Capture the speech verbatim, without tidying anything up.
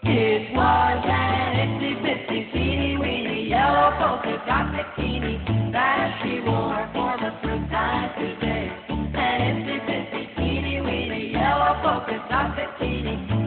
It was an itsy bitsy teeny weeny yellow polka dot bikini that she wore for the first time today. An itsy bitsy teeny weeny yellow polka dot bikini